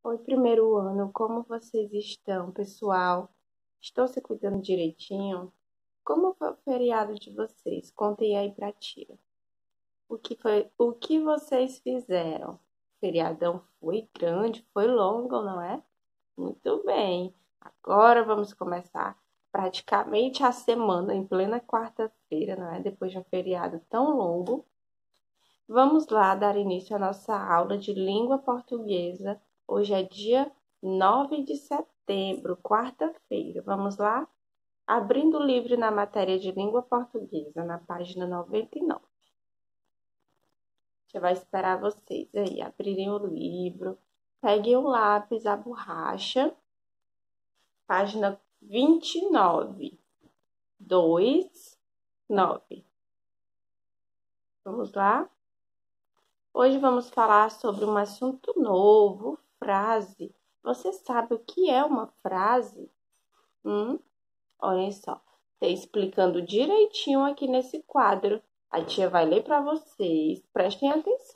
Oi, primeiro ano, como vocês estão, pessoal? Estão se cuidando direitinho? Como foi o feriado de vocês? Contem aí pra tia. O que vocês fizeram? O feriadão foi grande, foi longo, não é? Muito bem. Agora vamos começar praticamente a semana em plena quarta-feira, não é? Depois de um feriado tão longo. Vamos lá dar início à nossa aula de língua portuguesa. Hoje é dia 9 de setembro, quarta-feira. Vamos lá? Abrindo o livro na matéria de língua portuguesa, na página 99. Já vai esperar vocês aí abrirem o livro. Peguem o lápis, a borracha. Página 29. 2, 9. Vamos lá? Hoje vamos falar sobre um assunto novo, frase. Você sabe o que é uma frase? Olhem só, tem explicando direitinho aqui nesse quadro. A tia vai ler para vocês, prestem atenção.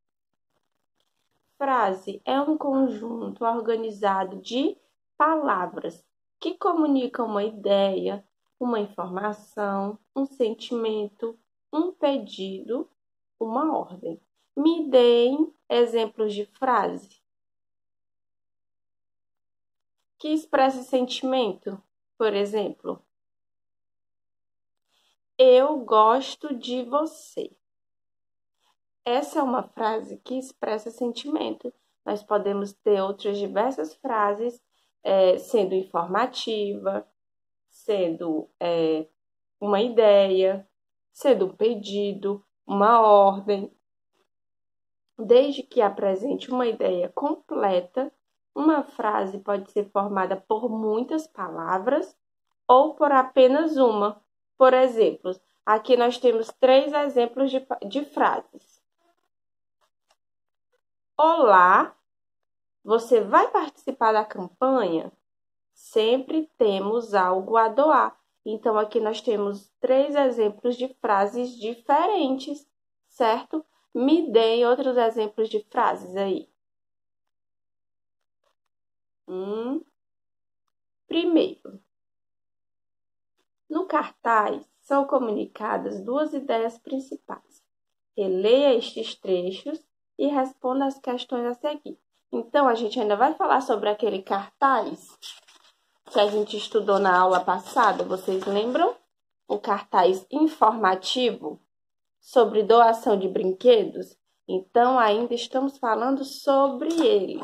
Frase é um conjunto organizado de palavras que comunicam uma ideia, uma informação, um sentimento, um pedido, uma ordem. Me deem exemplos de frase que expressa sentimento. Por exemplo, eu gosto de você. Essa é uma frase que expressa sentimento. Nós podemos ter outras diversas frases, sendo informativa, sendo uma ideia, sendo um pedido, uma ordem. Desde que apresente uma ideia completa, uma frase pode ser formada por muitas palavras ou por apenas uma. Por exemplo, aqui nós temos 3 exemplos de frases. Olá, você vai participar da campanha? Sempre temos algo a doar. Então, aqui nós temos 3 exemplos de frases diferentes, certo? Me deem outros exemplos de frases aí. Primeiro, no cartaz são comunicadas 2 ideias principais. Releia estes trechos e responda as questões a seguir. Então, a gente ainda vai falar sobre aquele cartaz que a gente estudou na aula passada. Vocês lembram? O cartaz informativo sobre doação de brinquedos? Então, ainda estamos falando sobre ele,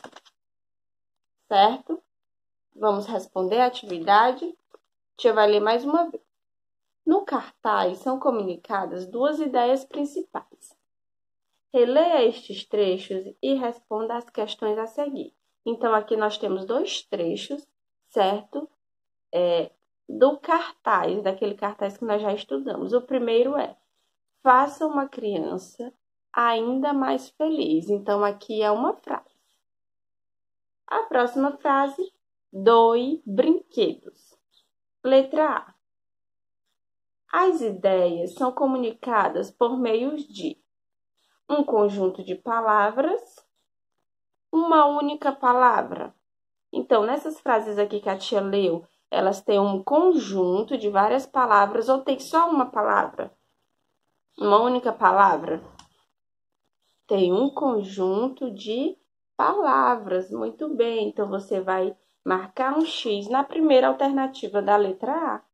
certo? Vamos responder a atividade. Tia vai ler mais uma vez. No cartaz são comunicadas 2 ideias principais. Releia estes trechos e responda as questões a seguir. Então, aqui nós temos 2 trechos, certo? Do cartaz, daquele cartaz que nós já estudamos. O primeiro é: faça uma criança ainda mais feliz. Então, aqui é uma frase. A próxima frase: doe brinquedos. Letra A. As ideias são comunicadas por meio de um conjunto de palavras, uma única palavra. Então, nessas frases aqui que a tia leu, elas têm um conjunto de várias palavras ou tem só uma palavra? Uma única palavra? Tem um conjunto de palavras. Muito bem. Então, você vai marcar um X na primeira alternativa da letra A.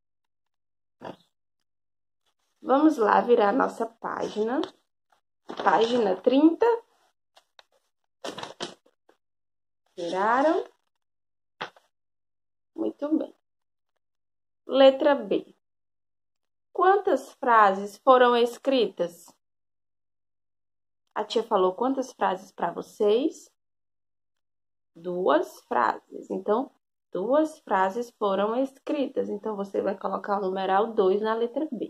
Vamos lá virar nossa página. Página 30. Viraram? Muito bem. Letra B. Quantas frases foram escritas? A tia falou quantas frases para vocês? 2 frases. Então, 2 frases foram escritas. Então, você vai colocar o numeral 2 na letra B.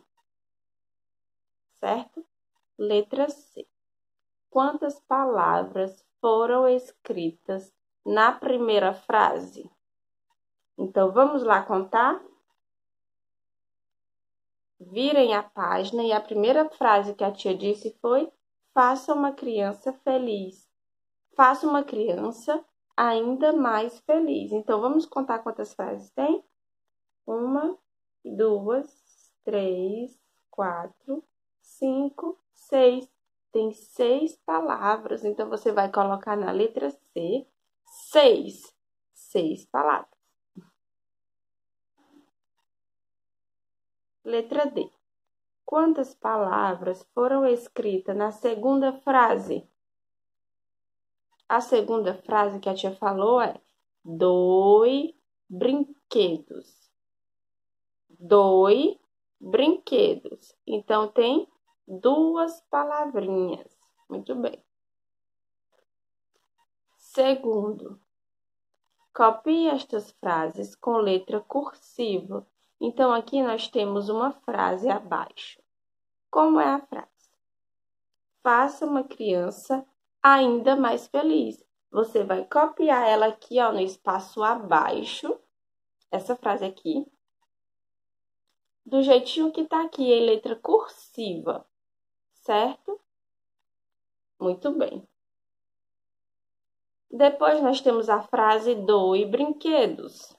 Certo? Letra C. Quantas palavras foram escritas na primeira frase? Então, vamos lá contar? Virem a página e a primeira frase que a tia disse foi: faça uma criança feliz. Faça uma criança ainda mais feliz. Então, vamos contar quantas frases tem? 1, 2, 3, 4, 5, 6. Tem 6 palavras. Então, você vai colocar na letra C 6. 6 palavras. Letra D. Quantas palavras foram escritas na segunda frase? A segunda frase que a tia falou é 2 brinquedos. 2 brinquedos. Então, tem 2 palavrinhas. Muito bem. Segundo, copie estas frases com letra cursiva. Então, aqui nós temos uma frase abaixo. Como é a frase? Faça uma criança ainda mais feliz. Você vai copiar ela aqui, ó, no espaço abaixo. Essa frase aqui. Do jeitinho que tá aqui, em letra cursiva. Certo? Muito bem. Depois, nós temos a frase doe brinquedos.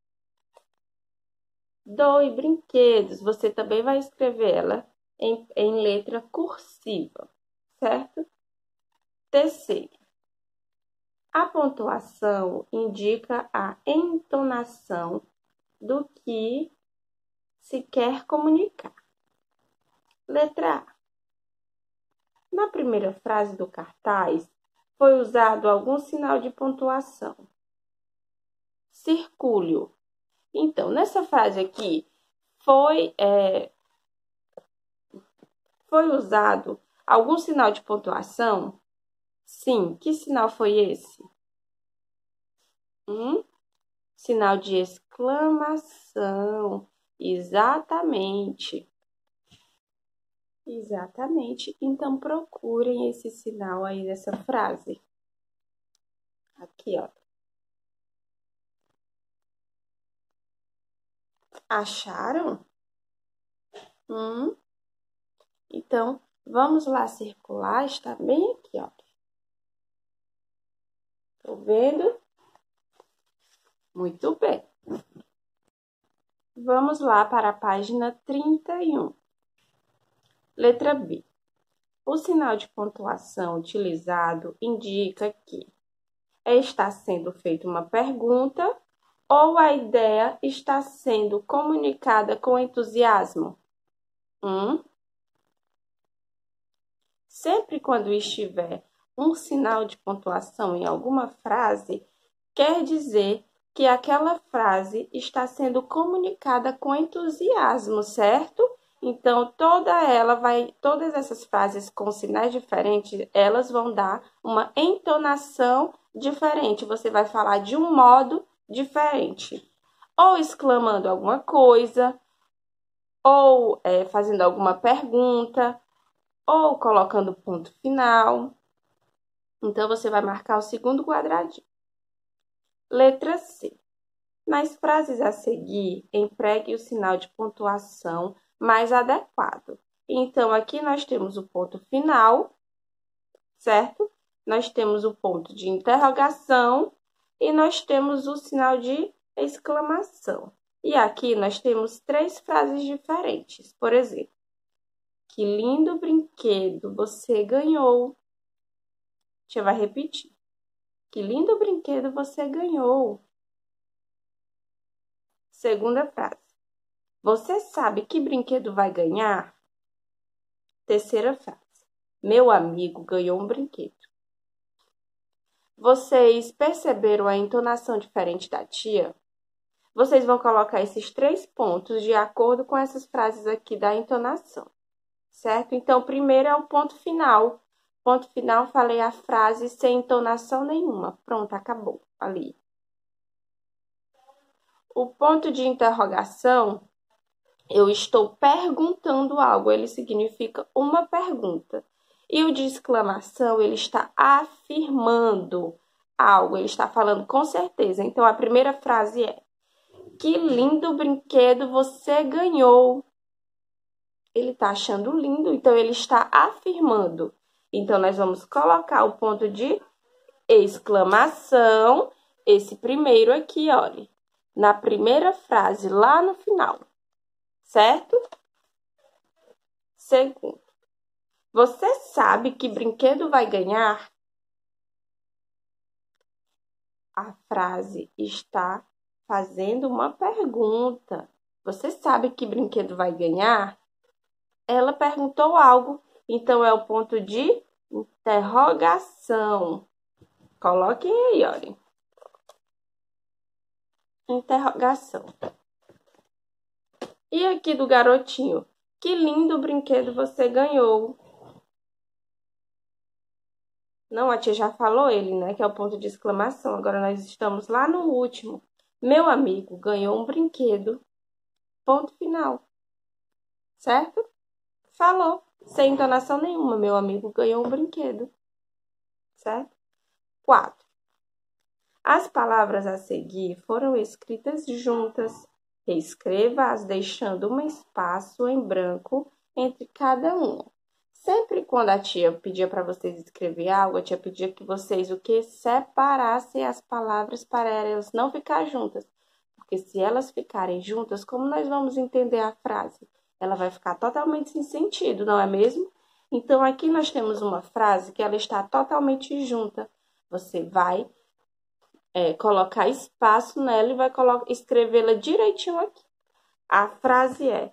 Doe brinquedos. Você também vai escrever ela em letra cursiva. Certo? Terceiro. A pontuação indica a entonação do que se quer comunicar. Letra A. Na primeira frase do cartaz, foi usado algum sinal de pontuação. Circule-o. Então, nessa frase aqui, foi usado algum sinal de pontuação? Sim. Que sinal foi esse? Sinal de exclamação. Exatamente. Exatamente. Então, procurem esse sinal aí dessa frase. Aqui, ó. Acharam? Então, vamos lá circular. Está bem aqui, ó. Tô vendo? Muito bem. Vamos lá para a página 31. Letra B. O sinal de pontuação utilizado indica que está sendo feita uma pergunta ou a ideia está sendo comunicada com entusiasmo. Sempre quando estiver um sinal de pontuação em alguma frase, quer dizer que aquela frase está sendo comunicada com entusiasmo, certo? Então, todas essas frases com sinais diferentes, elas vão dar uma entonação diferente. Você vai falar de um modo diferente. Ou exclamando alguma coisa, ou fazendo alguma pergunta, ou colocando ponto final. Então, você vai marcar o segundo quadradinho. Letra C. Nas frases a seguir, empregue o sinal de pontuação mais adequado. Então, aqui nós temos o ponto final, certo? Nós temos o ponto de interrogação e nós temos o sinal de exclamação. E aqui nós temos 3 frases diferentes. Por exemplo, que lindo brinquedo você ganhou. A gente vai repetir. Que lindo brinquedo você ganhou. Segunda frase. Você sabe que brinquedo vai ganhar? Terceira frase. Meu amigo ganhou um brinquedo. Vocês perceberam a entonação diferente da tia? Vocês vão colocar esses 3 pontos de acordo com essas frases aqui da entonação, certo? Então, primeiro é o ponto final. Ponto final, falei a frase sem entonação nenhuma. Pronto, acabou ali. O ponto de interrogação, eu estou perguntando algo, ele significa uma pergunta. E o de exclamação, ele está afirmando algo, ele está falando com certeza. Então, a primeira frase é: que lindo brinquedo você ganhou. Ele está achando lindo, então ele está afirmando. Então, nós vamos colocar o ponto de exclamação, esse primeiro aqui, olha, na primeira frase, lá no final, certo? Segundo, você sabe que brinquedo vai ganhar? A frase está fazendo uma pergunta. Você sabe que brinquedo vai ganhar? Ela perguntou algo, então é o ponto de interrogação. Coloquem aí, olhem. Interrogação. E aqui do garotinho? Que lindo brinquedo você ganhou. Não, a tia já falou ele, né? Que é o ponto de exclamação. Agora nós estamos lá no último. Meu amigo ganhou um brinquedo. Ponto final. Certo? Falou. Sem entonação nenhuma. Meu amigo ganhou um brinquedo. Certo? 4. As palavras a seguir foram escritas juntas. Reescreva-as deixando um espaço em branco entre cada uma. Sempre quando a tia pedia para vocês escrever algo, a tia pedia que vocês o que separassem as palavras para elas não ficar juntas. Porque se elas ficarem juntas, como nós vamos entender a frase? Ela vai ficar totalmente sem sentido, não é mesmo? Então, aqui nós temos uma frase que ela está totalmente junta. Você vai colocar espaço nela e vai escrevê-la direitinho aqui. A frase é: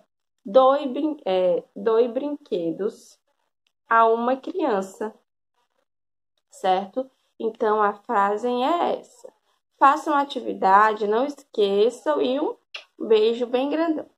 doe brinquedos a uma criança, certo? Então, a frase é essa. Façam atividade, não esqueçam e um beijo bem grandão.